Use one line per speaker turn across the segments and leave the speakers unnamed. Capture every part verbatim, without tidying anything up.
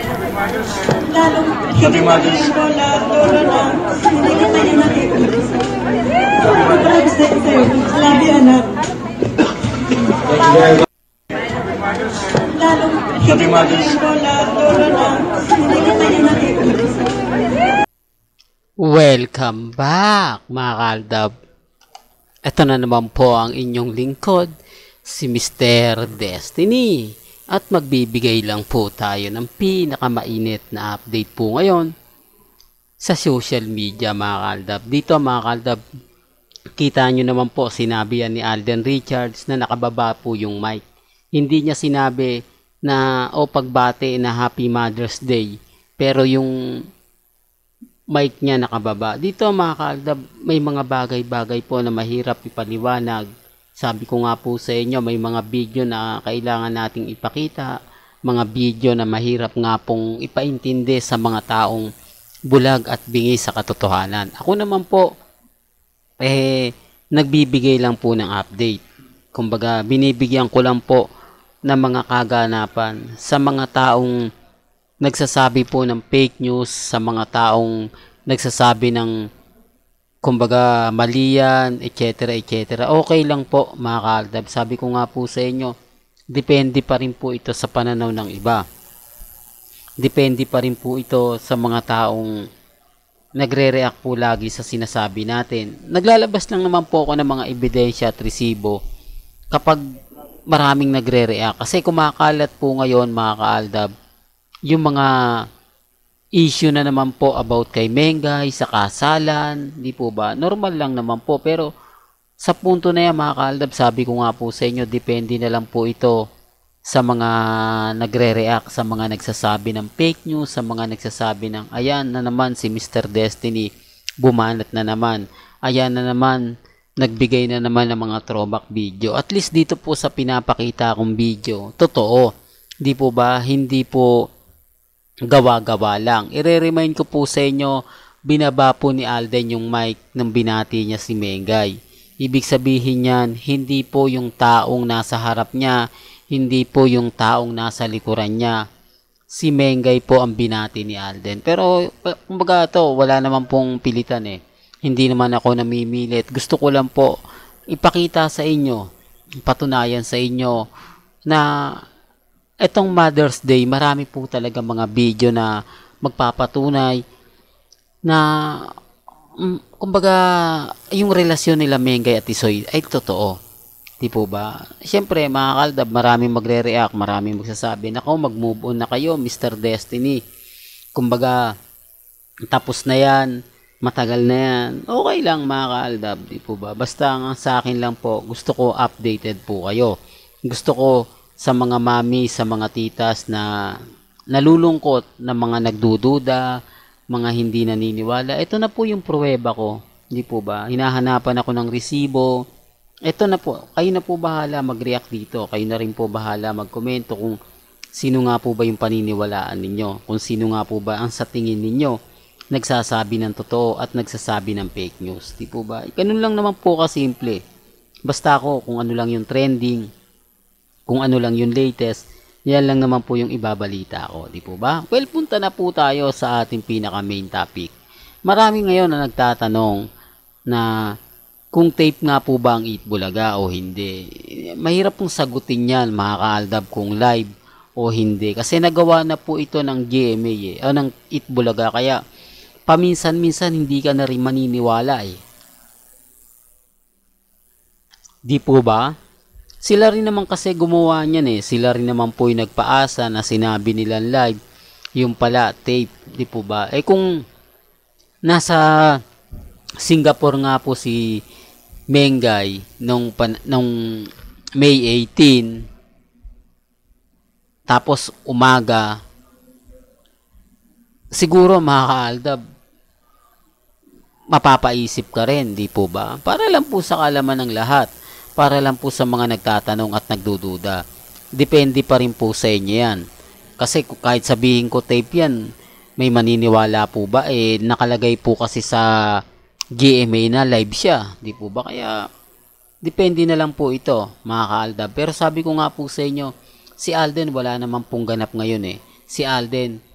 Lalo, hindi mo yung lola, lolo na, hindi ka tayo nakikinig. Sobrang sa'yo, love you anak. Lalo, hindi mo yung lola, lolo na, hindi ka tayo nakikinig.
Welcome back mga kaaldab. Ito na naman po ang inyong lingkod, si Mister Destiny. At magbibigay lang po tayo ng pinakamainit na update po ngayon sa social media mga kaaldab. Dito mga kaaldab, kita nyo naman po sinabi yan ni Alden Richards na nakababa po yung mic. Hindi niya sinabi na o pagbate na Happy Mother's Day, pero yung mic niya nakababa. Dito mga kaaldab, may mga bagay-bagay po na mahirap ipaliwanag. Sabi ko nga po sa inyo, may mga video na kailangan nating ipakita, mga video na mahirap nga pong ipaintindi sa mga taong bulag at bingi sa katotohanan. Ako naman po, eh, nagbibigay lang po ng update. Kumbaga, binibigyan ko lang po ng mga kaganapan sa mga taong nagsasabi po ng fake news, sa mga taong nagsasabi ng kumbaga mali yan, et cetera et cetera. Okay lang po mga kaaldab. Sabi ko nga po sa inyo, depende pa rin po ito sa pananaw ng iba. Depende pa rin po ito sa mga taong nagre-react po lagi sa sinasabi natin. Naglalabas lang naman po ako ng mga ebidensya at resibo kapag maraming nagre-react. Kasi kumakalat po ngayon mga kaaldab, yung mga issue na naman po about kay Mengay, sa kasalan, di po ba? Normal lang naman po, pero sa punto na yan mga kaaldab, sabi ko nga po sa inyo, depende na lang po ito sa mga nagre-react, sa mga nagsasabi ng fake news, sa mga nagsasabi ng, ayan na naman si Mister Destiny, bumanat na naman, ayan na naman, nagbigay na naman ng mga throwback video. At least dito po sa pinapakita kong video, totoo, di po ba? Hindi po gawa-gawa lang. I-remind ko po sa inyo, binaba po ni Alden yung mic nang binati niya si Mengay. Ibig sabihin niyan, hindi po yung taong nasa harap niya, hindi po yung taong nasa likuran niya. Si Mengay po ang binati ni Alden. Pero, kumbaga to, wala naman pong pilitan eh. Hindi naman ako namimilit. Gusto ko lang po ipakita sa inyo, patunayan sa inyo na etong Mother's Day, marami po talaga mga video na magpapatunay na um, kumbaga yung relasyon nila Mengay at Tisoy ay totoo. Di po ba? Siyempre mga kaaldab, maraming magre-react, maraming magsasabi, nako mag-move on na kayo Mister Destiny. Kumbaga tapos na yan, matagal na yan. Okay lang mga kaaldab, di po ba? Basta nga sa akin lang po, gusto ko updated po kayo. Gusto ko sa mga mami, sa mga titas na nalulungkot, na mga nagdududa, mga hindi naniniwala. Ito na po yung pruweba ko. Hindi po ba? Hinahanapan ako ng resibo. Ito na po. Kayo na po bahala mag-react dito. Kayo na rin po bahala mag-komento kung sino nga po ba yung paniniwalaan ninyo. Kung sino nga po ba ang sa tingin ninyo nagsasabi ng totoo at nagsasabi ng fake news. Di po ba? Ganun lang naman po kasimple. Basta ako kung ano lang yung trending, kung ano lang yung latest, yan lang naman po yung ibabalita ko, di po ba? Well, punta na po tayo sa ating pinaka main topic. Marami ngayon na nagtatanong na kung tape nga po ba ang Eat Bulaga o hindi. Mahirap pong sagutin yan mga kaaldab kung live o hindi. Kasi nagawa na po ito ng G M A eh, o ng Eat Bulaga. Kaya paminsan-minsan hindi ka na rin maniniwala eh. Di po ba? Sila rin naman kasi gumawa niyan eh. Sila rin naman po yung nagpaasa na sinabi nila live. Yung pala, tape. Di po ba? Eh kung nasa Singapore nga po si Mengay nung, pan, nung May eighteen, tapos umaga, siguro mga kaaldab, mapapaisip ka rin. Di po ba? Para lang po sa kalaman ng lahat. Para lang po sa mga nagtatanong at nagdududa. Depende pa rin po sa inyo yan. Kasi kahit sabihin ko tape yan, may maniniwala po ba? Eh, nakalagay po kasi sa G M A na live siya. Di po ba? Kaya, depende na lang po ito, mga kaaldab. Pero sabi ko nga po sa inyo, si Alden wala naman pong ganap ngayon eh. Si Alden,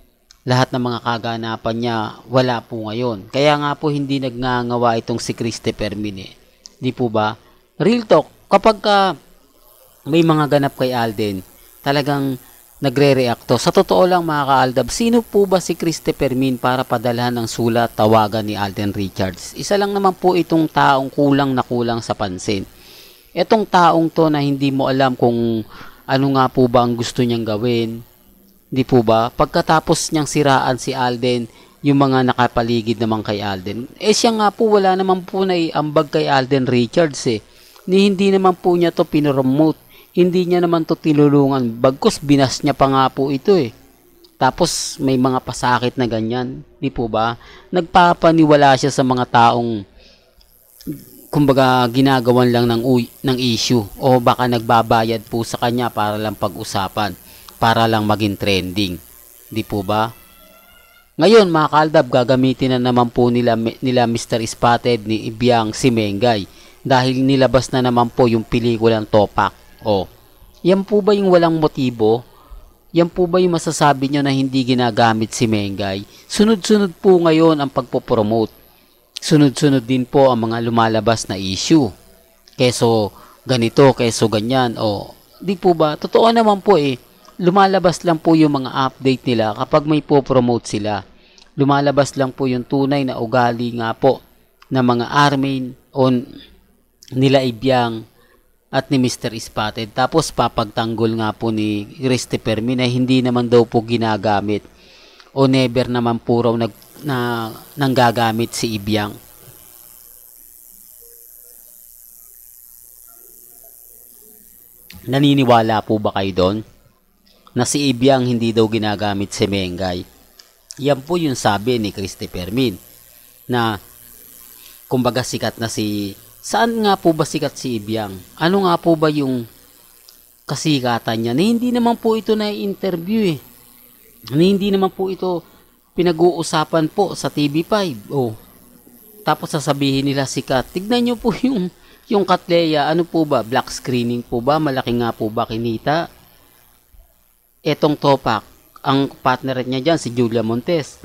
lahat ng mga kaganapan niya wala po ngayon. Kaya nga po hindi nagngangawa itong si Christopher Min eh. Di po ba? Real talk, kapag ka may mga ganap kay Alden, talagang nagre-reacto. Sa totoo lang mga ka-Aldab, sino po ba si Christopher Min para padalhan ng sulat tawagan ni Alden Richards? Isa lang naman po itong taong kulang na kulang sa pansin. Etong taong to na hindi mo alam kung ano nga po ba ang gusto niyang gawin. Di po ba? Pagkatapos niyang siraan si Alden, yung mga nakapaligid naman kay Alden, eh siya nga po wala naman po na iambag kay Alden Richards eh. Ni hindi naman po niya to pinromote. Hindi niya naman to tinulungan. Bagkus binas niya pa nga po ito eh. Tapos may mga pasakit na ganyan. Di po ba? Nagpapaniwala siya sa mga taong kumbaga ginagawan lang ng, uy, ng issue. O baka nagbabayad po sa kanya para lang pag-usapan. Para lang maging trending. Di po ba? Ngayon mga ka-Aldab, gagamitin na naman po nila, nila mister Spotted ni Ibiang si Mengay. Dahil nilabas na naman po yung pelikulang Topak. O, yan po ba yung walang motibo? Yan po ba yung masasabi nyo na hindi ginagamit si Mengay? Sunod-sunod po ngayon ang pagpopromote. Sunod-sunod din po ang mga lumalabas na issue. Keso ganito, keso ganyan. O, di po ba? Totoo naman po eh. Lumalabas lang po yung mga update nila kapag may po-promote sila. Lumalabas lang po yung tunay na ugali nga po ng mga army on nila Ibiang at ni mister Spotted. Tapos papagtanggol nga po ni Christopher Min na hindi naman daw po ginagamit o never naman po raw nag, na, nanggagamit si Ibiang. Naniniwala po ba kayo doon na si Ibiang hindi daw ginagamit si Mengay? Yan po yung sabi ni Christopher Min na kumbaga sikat na si saan nga po ba sikat si Ibiang? Ano nga po ba yung kasikatan niya? Na hindi naman po ito na-interview eh. Na hindi naman po ito pinag-uusapan po sa T V five. Oh. Tapos sasabihin nila sikat. Tignan nyo po yung, yung Katleya. Ano po ba? Black screening po ba? Malaki nga po ba kinita? Etong Topak, ang partner niya dyan, si Julia Montes.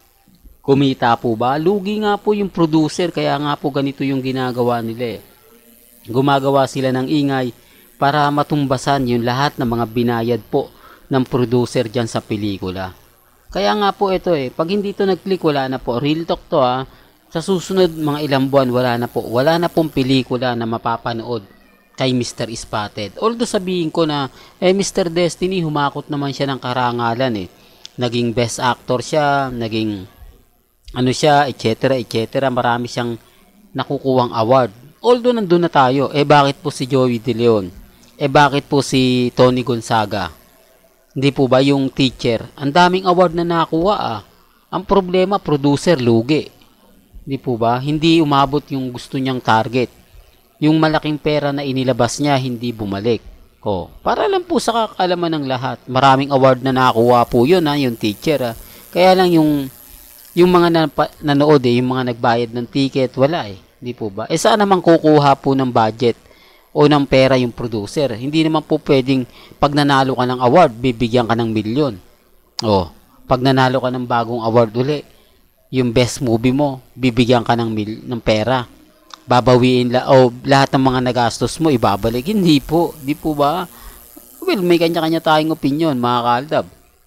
Kumita po ba? Lugi nga po yung producer, kaya nga po ganito yung ginagawa nila eh. Gumagawa sila ng ingay para matumbasan yung lahat ng mga binayad po ng producer dyan sa pelikula. Kaya nga po ito eh, pag hindi ito nag-click, wala na po. Real talk to ha. Sa susunod mga ilang buwan, wala na po. Wala na pong pelikula na mapapanood kay mister Spotted. Although sabihin ko na, eh mister Destiny, humakot naman siya ng karangalan eh. Naging best actor siya, naging ano siya, et cetera, et cetera. Marami siyang nakukuhang award. Although nandun na tayo, eh bakit po si Joey De Leon? Eh bakit po si Tony Gonzaga? Hindi po ba yung teacher? Ang daming award na nakuha ah. Ang problema, producer, lugi. Hindi po ba? Hindi umabot yung gusto niyang target. Yung malaking pera na inilabas niya, hindi bumalik. O, para lang po sa kakalaman ng lahat. Maraming award na nakuha po yun ha, yung teacher ha. Kaya lang yung yung mga napa, nanood eh, yung mga nagbayad ng ticket, wala eh. Hindi po ba? Eh saan naman kukuha po ng budget o ng pera yung producer? Hindi naman po pwedeng pag nanalo ka ng award, bibigyan ka ng milyon. O, pag nanalo ka ng bagong award uli, yung best movie mo, bibigyan ka ng, mil, ng pera. Babawiin la o lahat ng mga nagastos mo, ibabalik. Hindi po. Hindi po ba? Well, may kanya-kanya tayong opinion, mga kaaldab.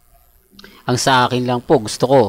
Ang sa akin lang po, gusto ko,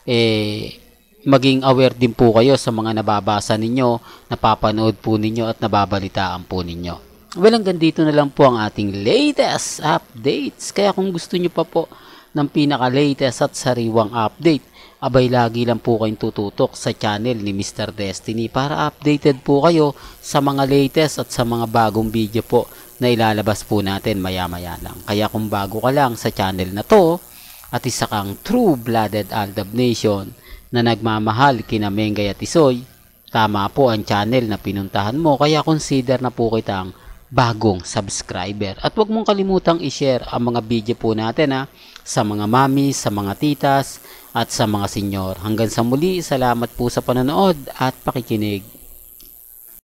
eh, maging aware din po kayo sa mga nababasa ninyo, napapanood po ninyo at nababalitaan po ninyo. Well, hanggang dito na lang po ang ating latest updates. Kaya kung gusto nyo pa po ng pinaka-latest at sariwang update, abay lagi lang po kayong tututok sa channel ni mister Destiny para updated po kayo sa mga latest at sa mga bagong video po na ilalabas po natin maya-maya lang. Kaya kung bago ka lang sa channel na to, at isa kang true-blooded Aldab Nation na nagmamahal kina Mengay at Isoy, tama po ang channel na pinuntahan mo, kaya consider na po kitang bagong subscriber. At huwag mong kalimutang i-share ang mga video po natin ha, sa mga mami, sa mga titas, at sa mga senyor. Hanggang sa muli, salamat po sa panonood at pakikinig.